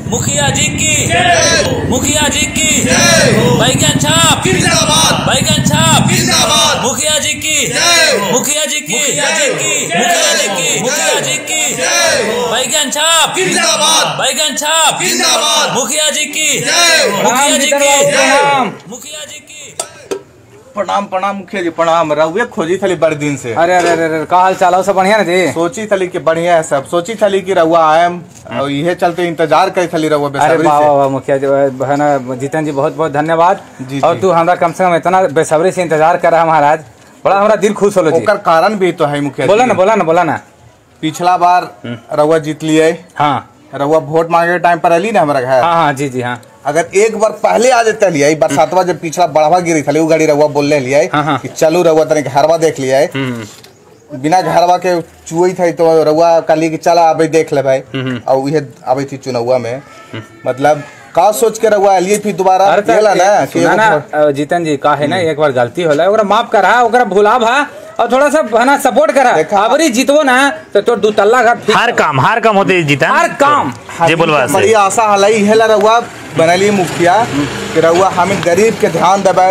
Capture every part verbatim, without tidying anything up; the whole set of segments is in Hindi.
मुखिया जी की, मुखिया जी की, बैगन छाप जिंदाबाद, बैगन छाप जिंदाबाद, मुखिया जी की, मुखिया जी की, मुखिया जी की, मुखिया जी की, मुखिया जी की, बैगन छाप जिंदाबाद, बैगन छाप जिंदाबाद, मुखिया जी की, मुखिया जी की, मुखिया जी की। प्रणाम प्रणाम मुखिया जी प्रणाम। रहुए खोजी थली बड़े दिन से। अरे अरे अरे का हाल चाल सब बढ़िया ना जी? सोची थली कि बढ़िया है सब, सोची थली कि रहुआ आयम और ये चलते इंतजार करी थली रहुआ बेसब्री से। वाह वाह मुखिया जी है ना जीतन जी बहुत बहुत धन्यवाद। और तू हमारा कम से कम इतना बेसब्री से इंतजार कर रहा महाराज, बड़ा हमारा दिल खुश हो। ओकर कारण भी तो है मुखिया जी। बोला ना बोला ना बोला ना। पिछला बार रहुआ जीत लिए। हाँ रहुआ वोट मांगे के टाइम पर अली ना हमारा घर। हाँ हाँ जी जी हाँ। अगर एक बार पहले आ जाते लिया बरसातवा जब पिछला बढ़ावा गिरी थी वो गाड़ी रहुआ बोल लिया कि चलो रहुआ तनिक घरवा देख लिया बिना घरवा के चुई थी तो रहुआ कली कि चला अभी देख ले भाई और ये अभी थी चुनावा में मतलब का सोच के रहुआ लिए फिर दोबारा ना कि ना जीतन जी का है ना एक बार गलती होला ओकरा माफ करा ओकरा भुला भा और थोड़ा सा है ना सपोर्ट करा। अबरी जीतवो ना तो तोर दू तल्ला घर हर काम हर काम होते जीतन हर काम जे बोलवा बड़ी आशा हलाई हेला रहुआ बनली मुखिया कि रहुआ हमें गरीब के ध्यान देबे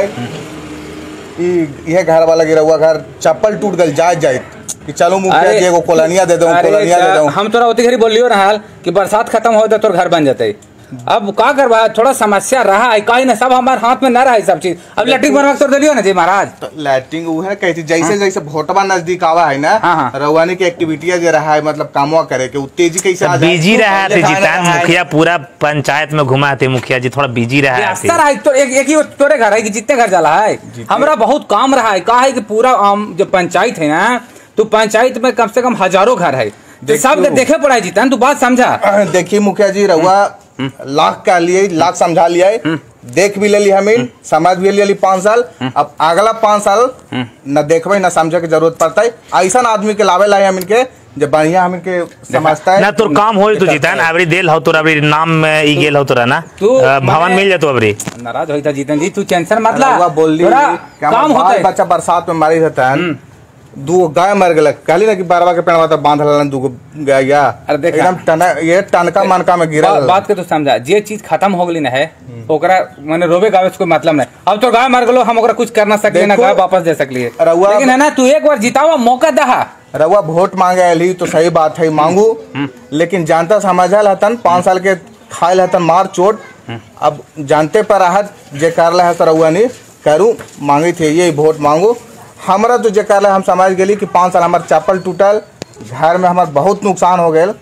ये घर वाला गिरा हुआ घर चप्पल टूट गल जाए जाए कि चलो मुखिया जी एगो कॉलोनिया दे दो कॉलोनिया दे दो। हम तोरा ओती घरी बोलियो रहल कि बरसात खत्म हो तो तोर घर बन जाते। अब का करबा थोड़ा समस्या रहा है काई ना सब हमारे हाथ में न रहा है सब चीज। अब लैट्रिन बनवा तोड़ दिलियो ना जी महाराज। तो लैट्रिन वो है कहती जैसे जैसे वोटवा नजदीक आवा है ना रवानी की एक्टिविटी जे रहा है मतलब कामवा करे के तेजी कैसे आ जाए बिजी रहा थे जीतन मुखिया पूरा पंचायत में घुमा थे मुखिया जी थोड़ा बिजी रहा है। सर है तो एक एक ही तोरे घर है कि जितने घर जाला है हमरा बहुत काम रहा है का है कि पूरा जो पंचायत है ना तो पंचायत में कम से कम हजारों घर है सब देखे पड़ा है जीतन तू बात समझा। देखिए मुखिया जी रहुआ लाख का लिए लाख समझा लिया देख भी ले ली हमें समझ भी ले ली पाँच साल अब अगला पाँच साल न देखबे न समझे के जरूरत पड़ता है ऐसा आदमी के लावे ला हम इनके जब बढ़िया हम इनके समझता है ना तोर काम होई तो जीतन अबरी देल हो तोर अबरी नाम में ई गेल हो तोरा ना भवन मिल जातो अबरी नाराज होइता जीतन जी तू टेंशन मत ला रहुआ बोल ली काम होता है बच्चा बरसात में मारी रहता है दो गाय मर गए कहली ना कि बारवा के पेड़वा तो बांध लन दो गाय या एकदम टना ये टनका मनका में गिरा बात के तो समझा जे चीज खत्म हो गई ना है ओकरा माने रोवे गावे कोई मतलब नहीं। अब तो गाय मर गलो हम ओकरा कुछ कर ना सकले ना गाय वापस दे सकली लेकिन है ना तू एक बार जितावा मौका दहा रहुआ वोट मांगे अली तो सही बात है मांगू लेकिन जानता समझल हतन पाँच साल के खायल हतन मार चोट अब जानते पर आहत जे कर है तो रहुआ नहीं करूँ मांगी थे ये वोट मांगू हमारा तो जे कर हम समझ गए कि पाँच साल हमारे चप्पल टूटल घर में हमारे बहुत नुकसान हो गए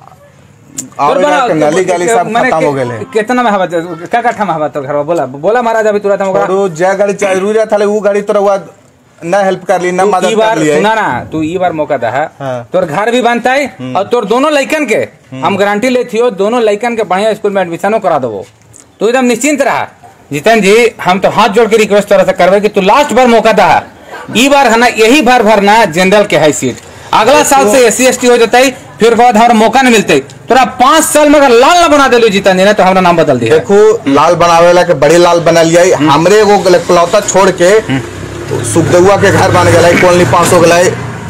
नली गली सब खत्म हो गए। कितना में हवा क्या कट्ठा में हवा तो घर बोला बोला महाराज अभी तुरंत हम जे गाड़ी जरूरी था वो गाड़ी तो रहुआ न हेल्प कर ली न मदद कर ली ना ना तू ई बार मौका दा है तोर घर भी बनता है और तोर दोनों लइकन के हम गारंटी लेती हो दोनों लइकन के बढ़िया स्कूल में एडमिशनो करा दो तू एकदम निश्चिंत रहा। जीतन जी हम तो हाथ जोड़ के रिक्वेस्ट तोरा से करवे कि तू लास्ट बार मौका दा ई बार है ना यही बार भरना जनरल के है सीट अगला साल से एस सी एस टी हो जाता है फिर बाद हमारा मौका नहीं मिलता तोरा पाँच साल में अगर लाल ना बना दे जीतन जी ने तो हमारा नाम बदल दिया। देखो लाल बनावे ला के बड़े लाल बना लिया हमरे वो कलौता छोड़ के सुखदेवा के घर बन गया कॉलोनी पाँच सौ गए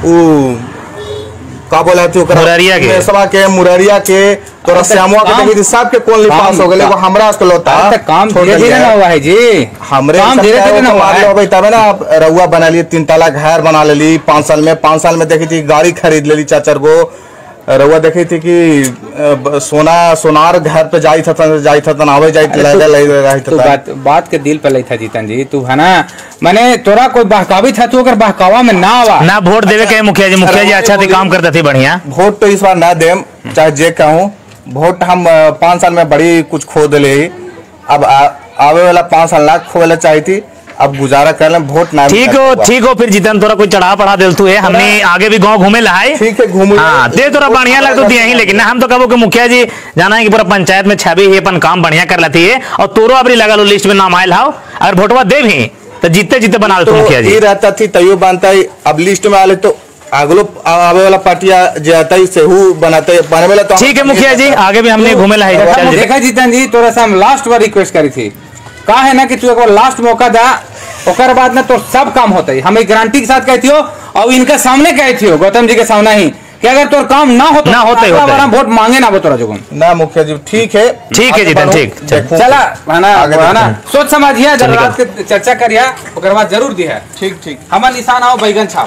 का बोला थी मुररिया के सभा के मुररिया के तोरा श्यामुआ के देखी सब के कॉलोनी पास हो गए वो हमरा के लोता काम धीरे धीरे ना हुआ है जी हमरे काम धीरे धीरे ना हुआ है तब ना आप रहुआ बना लिए तीन ताला घर बना ले ली पाँच साल में पाँच साल में देखी थी गाड़ी खरीद ले ली चाचर को रहुआ देखी थी कि सोना सोनार घर पे जाई था जाई था आवे जाई ले ले रही था बात बात के दिल पे लई था जीतन जी तू है ना माने तोरा कोई बहकावी था तू अगर बहकावा में ना आवा ना वोट देवे के मुखिया जी मुखिया जी अच्छा थे काम करते थे बढ़िया वोट तो इस बार ना देम चाहे जे कहूँ वोट हम पाँच साल में बड़ी कुछ खो दिले अब आवे वाला पाँच साल लाख खो वाला चाहिए थी अब गुजारा कर ले वोट ना ठीक हो ठीक हो फिर जीतन तोरा कोई चढ़ा पढ़ा दिल तू है हमने आगे भी गांव घूमे लहाई ठीक है घूमू हाँ दे तोरा बढ़िया लग तो दिया ही लेकिन ना हम तो कहो कि मुखिया जी जाना है कि पूरा पंचायत में छवि ही अपन काम बढ़िया कर लेती है और तोरो अबरी लगा लो लिस्ट में नाम आयल हाउ अगर वोटवा दे भी तो जीते जीते बना लो मुखिया जी रहता थी तैयो बनता है अब लिस्ट में आले तो अगलो आवे वाला पार्टिया जे आता है सेहू बनाते बने वाला तो ठीक है मुखिया जी आगे भी हमने घूमे लहाई देखा जीतन जी तोरा से हम लास्ट बार रिक्वेस्ट करी थी का है ना कि तू एक बार लास्ट मौका दा ओकर बाद ना तो सब काम होता है हम एक गारंटी के साथ कहती हो और इनका सामने कहती हो गौतम जी के सामने ही कि अगर तोर काम ना हो तो ना होते अगला होते। बार हम वोट मांगे ना वो तोरा जोगुन। ना मुखिया जी ठीक है ठीक है जीतन, ठीक। देखूं। चला है ना आगे है ना देखते सोच समझिए चल रात के चर्चा करिए ओकर बाद जरूर दिया ठीक ठीक हमार निशान आओ बैगन छाप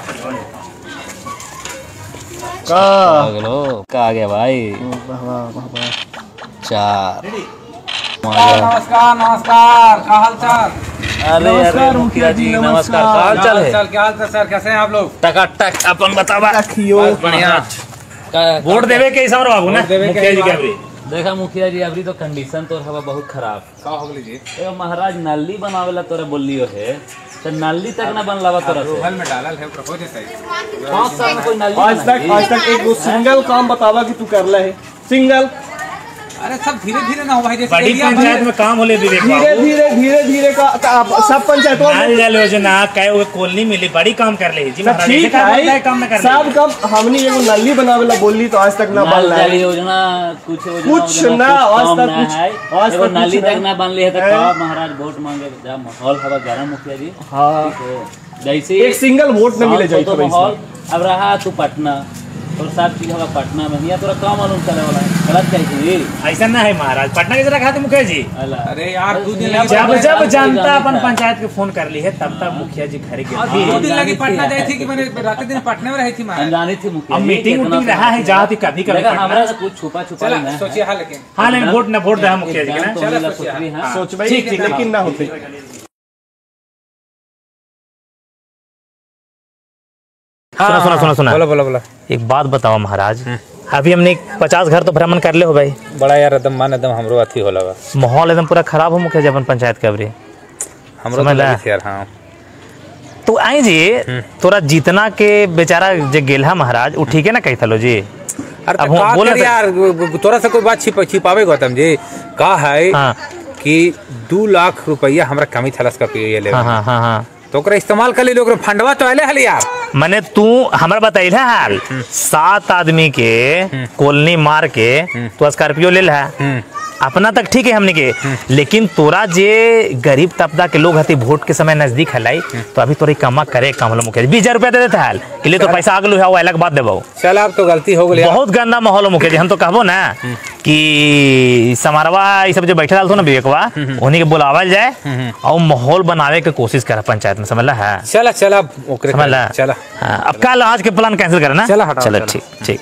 का का गया भाई चार नमस्कार नमस्कार क्या हाल चाल अरे अरे मुखिया जी नमस्कार का हाल चाल है क्या हाल चाल सर कैसे हैं आप लोग टकाटक अपन बतावा बस बढ़िया वोट देवे के समर बाबू ना वोट देवे के मुखिया जी के हिसाब। अभी देखा मुखिया जी अभी तो कंडीशन तो हवा बहुत खराब का हो गई जी ए महाराज नाली बनावेला तोरा बोलियो है तो नाली तक ना बनलावा तोरा से रोहल में डालल है प्रपोज है सही पाँच साल में कोई नाली आज तक आज तक एक सिंगल काम बतावा कि तू करला है सिंगल अरे सब धीरे धीरे ना हो भाई जैसे बड़ी एरिया पंचायत बने- में काम होले विवेक धीरे बाबू धीरे धीरे धीरे का का- आप सब पंचायतों में नाल जल योजना कई वो कॉलोनी मिली बड़ी काम कर ले जी सब महाराज ठीक ऐसे काम होता है काम ना कर सब काम हमने एगो नली बनावेला बोली तो आज तक ना बन नाल रहा जल है योजना कुछ योजना कुछ योजना ना, कुछ आज काम तक ना कुछ- है आज एगो तक नाली कुछ तक ना। ना बनले है तो है। का महाराज वोट मांगे जा माहौल हवा गरम मुखिया जी हाँ तो जैसे एक सिंगल वोट न मिले हाँ, जाए तो माहौल अब रहा तू पटना और सब चीज हवा पटना में हिया तोरा काम मालूम चले वाला है गलत कही ऐसा ना है महाराज पटना की जरा खाते मुखिया जी अला अरे यार दो दिन जब- लगी जब पटना जब कोई जनता जाने अपन था। पंचायत के फोन कर ली है तब तक मुखिया जी घर के और थे। दो दिन लगी जानी पटना थी। गई थी कि मैंने रात दिन पटना में रही थी मैं अनजानी थी मुखिया अब जी, मीटिंग कितना उटिंग रहा है समझ- जहाँ थी कभी कभी देखा पटना। हमरा से कुछ छुपा छुपा चला नहीं सोचिए हाँ लेकिन हाँ लेकिन वोट न वोट रहा मुखिया जी के ना तो चलो मिला सोचिए, कुछ भी हाँ सोच भाई ठीक, ठीक, लेकिन ना होते सुना सुना सुना सुना बोलो बोलो बोलो एक बात बताओ महाराज अभी हमने पचास घर तो भ्रमण कर ले हो भाई बड़ा यार एकदम मन एकदम हमरो अथी होला बा माहौल एकदम पूरा खराब हो मुखिया जी अपन पंचायत के अभी हमरो तो समझ ला। लगी थी यार हाँ तो आई जी तोरा जीतना के बेचारा जे गेलहा महाराज वो ठीक है ना कही थलो जी अरे अब तो का बोले कर तो- यार तोरा से कोई बात छिप छिपावे गौतम जी का है हाँ कि दो लाख रुपया हमरा कमी थलस का पिए ले हाँ हाँ हाँ हाँ तो ओकरा इस्तेमाल कर ले लोग फंडवा तो आले हल यार मैंने तू हमरा बताइल है हाल सात आदमी के कॉलोनी मार के तू स्कॉर्पियो ले ला अपना तक ठीक है हमने के लेकिन तोरा जे गरीब तबका के लोग हती वोट के समय नजदीक हलाई तो अभी तोरी कमा करे कम लो मुखिया बीस हजार रुपया दे देता हाल के लिए तो पैसा आगलू है वो अलग बात देबो चल अब तो गलती हो गई बहुत गंदा माहौल हो मुखिया जी हम तो कहबो ना कि समारवा ये सब जो बैठे रहल ना विवेकवा उन्हीं के बुलावल जाए और माहौल बनावे के कोशिश करे पंचायत में समझ है चला चला ओकरे समझ ला चला हाँ, अब कल आज के प्लान कैंसिल करे ना चला, हटाओ, चलो चला। ठीक ठीक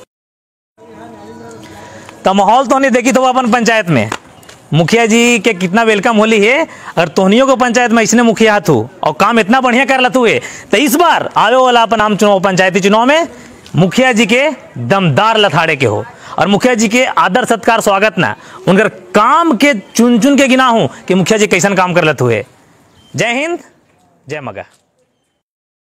तो माहौल तो नहीं देखी तो अपन पंचायत में मुखिया जी के कितना वेलकम होली है अगर तोहनियों को पंचायत में इसने मुखिया हाथू और काम इतना बढ़िया कर लतू है तो इस बार आवे वाला अपन आम चुनाव पंचायती चुनाव में मुखिया जी के दमदार लथाड़े के हो और मुखिया जी के आदर सत्कार स्वागत ना उनकर काम के चुन चुन के गिना हूं कि मुखिया जी कैसन काम कर लतू है। जय हिंद जय मगा।